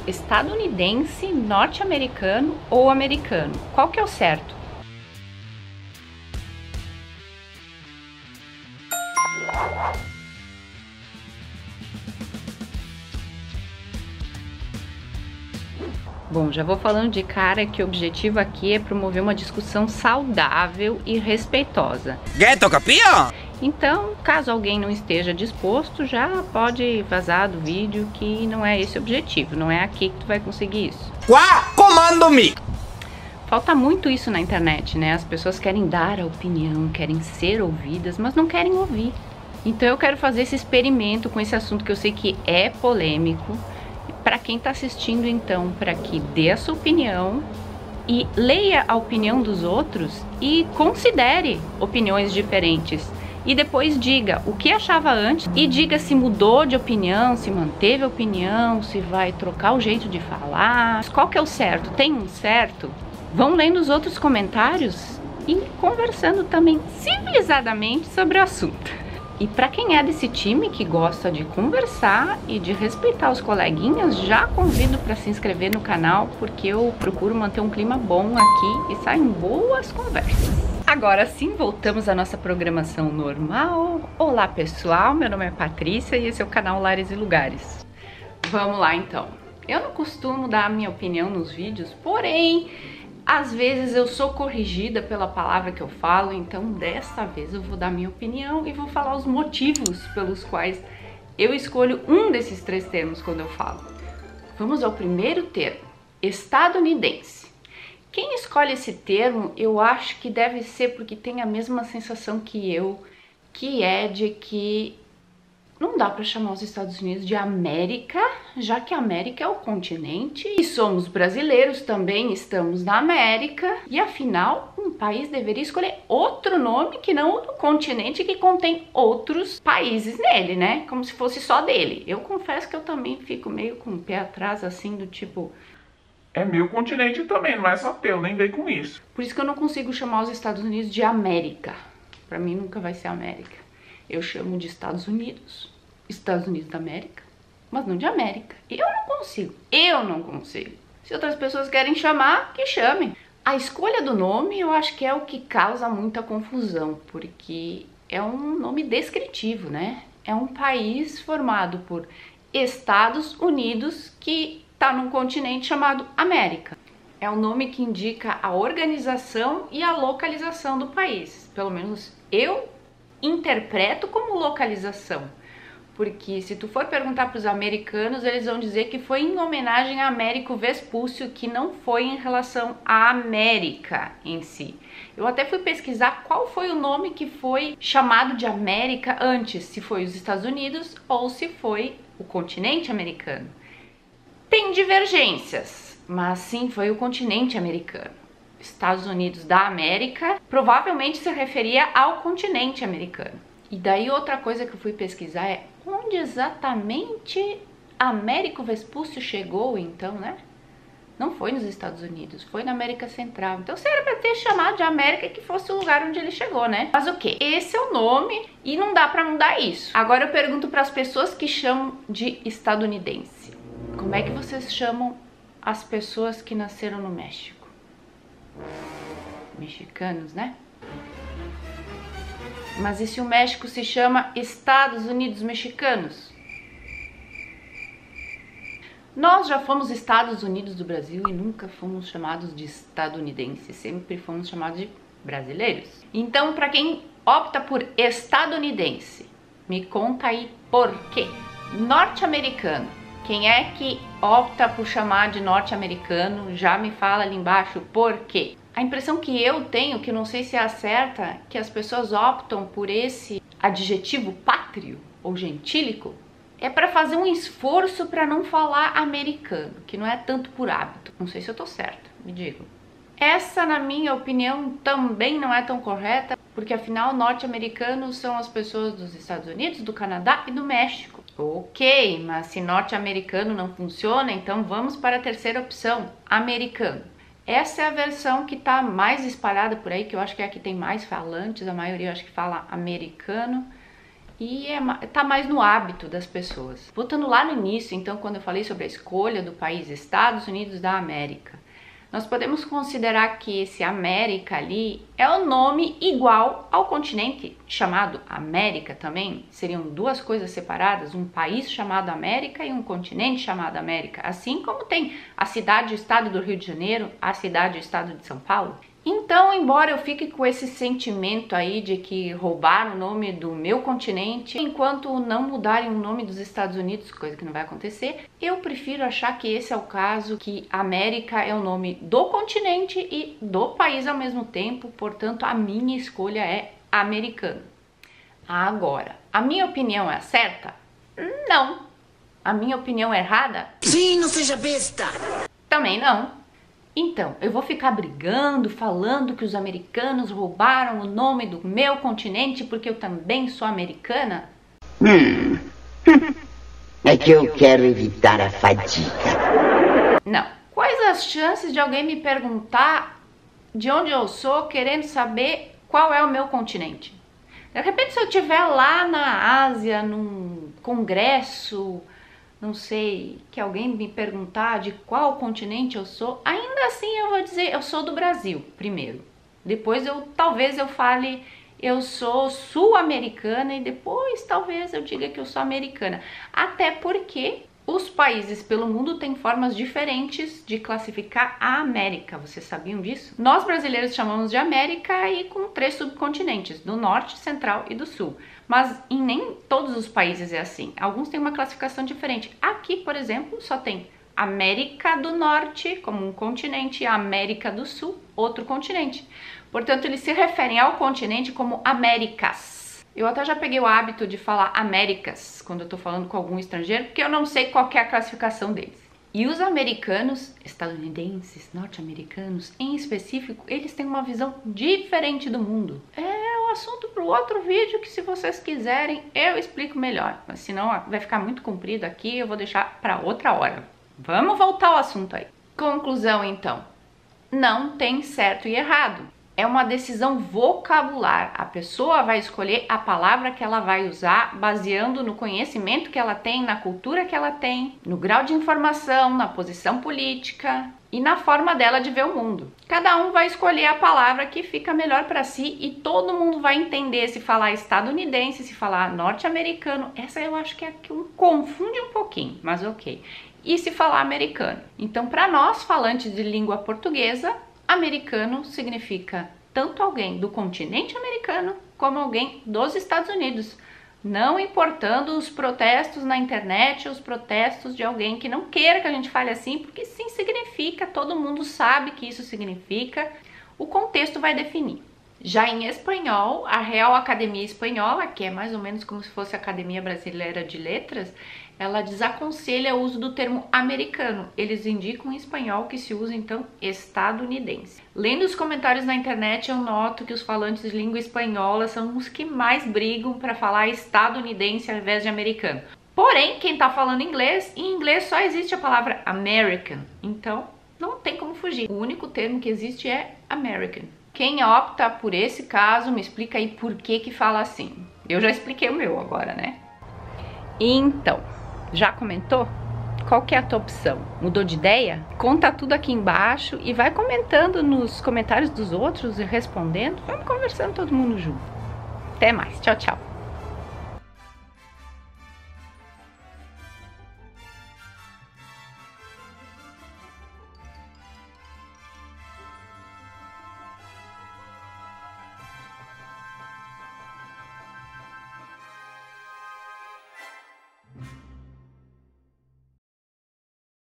estadunidense, norte-americano ou americano? Qual que é o certo? Bom, já vou falando de cara que o objetivo aqui é promover uma discussão saudável e respeitosa. Ghetto, capia? Então, caso alguém não esteja disposto, já pode vazar do vídeo, que não é esse o objetivo, não é aqui que tu vai conseguir isso. Quá, comando-me! Falta muito isso na internet, né? As pessoas querem dar a opinião, querem ser ouvidas, mas não querem ouvir. Então eu quero fazer esse experimento com esse assunto que eu sei que é polêmico. Para quem está assistindo, então, para que dê a sua opinião e leia a opinião dos outros e considere opiniões diferentes. E depois diga o que achava antes e diga se mudou de opinião, se manteve a opinião, se vai trocar o jeito de falar. Qual que é o certo? Tem um certo? Vão lendo os outros comentários e conversando também civilizadamente sobre o assunto. E para quem é desse time que gosta de conversar e de respeitar os coleguinhas, já convido para se inscrever no canal, porque eu procuro manter um clima bom aqui e saem boas conversas. Agora sim, voltamos à nossa programação normal. Olá pessoal, meu nome é Patrícia e esse é o canal Lares e Lugares. Vamos lá então. Eu não costumo dar a minha opinião nos vídeos, porém, às vezes eu sou corrigida pela palavra que eu falo, então dessa vez eu vou dar minha opinião e vou falar os motivos pelos quais eu escolho um desses três termos quando eu falo. Vamos ao primeiro termo, estadunidense. Quem escolhe esse termo, eu acho que deve ser porque tem a mesma sensação que eu, que é de que não dá para chamar os Estados Unidos de América, já que a América é o continente e somos brasileiros, também estamos na América. E afinal, um país deveria escolher outro nome que não o do continente que contém outros países nele, né? Como se fosse só dele. Eu confesso que eu também fico meio com o pé atrás, assim, do tipo... É meu continente também, não é só teu, nem vem com isso. Por isso que eu não consigo chamar os Estados Unidos de América. Para mim nunca vai ser América. Eu chamo de Estados Unidos da América, mas não de América. Eu não consigo. Se outras pessoas querem chamar, que chamem. A escolha do nome eu acho que é o que causa muita confusão, porque é um nome descritivo, né? É um país formado por Estados Unidos que está num continente chamado América. É um nome que indica a organização e a localização do país. Pelo menos eu interpreto como localização. Porque se tu for perguntar para os americanos, eles vão dizer que foi em homenagem a Américo Vespúcio, que não foi em relação à América em si. Eu até fui pesquisar qual foi o nome que foi chamado de América antes, se foi os Estados Unidos ou se foi o continente americano. Tem divergências, mas sim foi o continente americano. Estados Unidos da América provavelmente se referia ao continente americano. E daí outra coisa que eu fui pesquisar é onde exatamente Américo Vespúcio chegou, então, né? Não foi nos Estados Unidos, foi na América Central. Então, se era pra ter chamado de América, que fosse o lugar onde ele chegou, né? Mas o quê? Esse é o nome e não dá pra mudar isso. Agora eu pergunto para as pessoas que chamam de estadunidense. Como é que vocês chamam as pessoas que nasceram no México? Mexicanos, né? Mas e se o México se chama Estados Unidos Mexicanos? Nós já fomos Estados Unidos do Brasil e nunca fomos chamados de estadunidenses, sempre fomos chamados de brasileiros. Então, para quem opta por estadunidense, me conta aí por quê? Norte-americano. Quem é que opta por chamar de norte-americano, já me fala ali embaixo por quê? A impressão que eu tenho, que não sei se é a certa, que as pessoas optam por esse adjetivo pátrio ou gentílico, é para fazer um esforço para não falar americano, que não é tanto por hábito. Não sei se eu tô certa, me digam. Essa, na minha opinião, também não é tão correta, porque afinal norte-americanos são as pessoas dos Estados Unidos, do Canadá e do México. Ok, mas se norte-americano não funciona, então vamos para a terceira opção, americano. Essa é a versão que está mais espalhada por aí, que eu acho que é a que tem mais falantes, a maioria eu acho que fala americano. E tá mais no hábito das pessoas. Voltando lá no início, então, quando eu falei sobre a escolha do país Estados Unidos da América, nós podemos considerar que esse América ali é o nome igual ao continente chamado América também. Seriam duas coisas separadas, um país chamado América e um continente chamado América. Assim como tem a cidade e o estado do Rio de Janeiro, a cidade e o estado de São Paulo. Então, embora eu fique com esse sentimento aí de que roubaram o nome do meu continente, enquanto não mudarem o nome dos Estados Unidos, coisa que não vai acontecer, eu prefiro achar que esse é o caso, que América é o nome do continente e do país ao mesmo tempo, portanto a minha escolha é americano. Agora, a minha opinião é a certa? Não. A minha opinião é errada? Sim, não seja besta! Também não. Então, eu vou ficar brigando, falando que os americanos roubaram o nome do meu continente porque eu também sou americana? É que eu quero evitar a fadiga. Não. Quais as chances de alguém me perguntar de onde eu sou, querendo saber qual é o meu continente? De repente, se eu estiver lá na Ásia, num congresso, não sei, que alguém me perguntar de qual continente eu sou, ainda assim eu vou dizer, eu sou do Brasil, primeiro. Depois talvez eu fale, eu sou sul-americana e depois talvez eu diga que eu sou americana. Até porque os países pelo mundo têm formas diferentes de classificar a América. Vocês sabiam disso? Nós brasileiros chamamos de América e com 3 subcontinentes, do norte, central e do sul. Mas em nem todos os países é assim. Alguns têm uma classificação diferente. Aqui, por exemplo, só tem América do Norte como um continente e América do Sul, outro continente. Portanto, eles se referem ao continente como Américas. Eu até já peguei o hábito de falar Américas quando eu tô falando com algum estrangeiro, porque eu não sei qual que é a classificação deles. E os americanos, estadunidenses, norte-americanos, em específico, eles têm uma visão diferente do mundo. É um assunto para o outro vídeo que, se vocês quiserem, eu explico melhor. Mas senão vai ficar muito comprido aqui, eu vou deixar para outra hora. Vamos voltar ao assunto aí. Conclusão, então. Não tem certo e errado. É uma decisão vocabular. A pessoa vai escolher a palavra que ela vai usar baseando no conhecimento que ela tem, na cultura que ela tem, no grau de informação, na posição política e na forma dela de ver o mundo. Cada um vai escolher a palavra que fica melhor para si e todo mundo vai entender se falar estadunidense, se falar norte-americano. Essa eu acho que é a que confunde um pouquinho, mas ok. E se falar americano. Então, para nós, falantes de língua portuguesa, americano significa tanto alguém do continente americano como alguém dos Estados Unidos, não importando os protestos na internet, os protestos de alguém que não queira que a gente fale assim, porque sim significa, todo mundo sabe que isso significa, o contexto vai definir. Já em espanhol, a Real Academia Espanhola, que é mais ou menos como se fosse a Academia Brasileira de Letras, ela desaconselha o uso do termo americano. Eles indicam em espanhol que se usa, então, estadunidense. Lendo os comentários na internet, eu noto que os falantes de língua espanhola são os que mais brigam para falar estadunidense ao invés de americano. Porém, quem está falando inglês, em inglês só existe a palavra American. Então, não tem como fugir. O único termo que existe é American. Quem opta por esse caso, me explica aí por que fala assim. Eu já expliquei o meu agora, né? Então, já comentou? Qual que é a tua opção? Mudou de ideia? Conta tudo aqui embaixo e vai comentando nos comentários dos outros e respondendo. Vamos conversando todo mundo junto. Até mais. Tchau, tchau.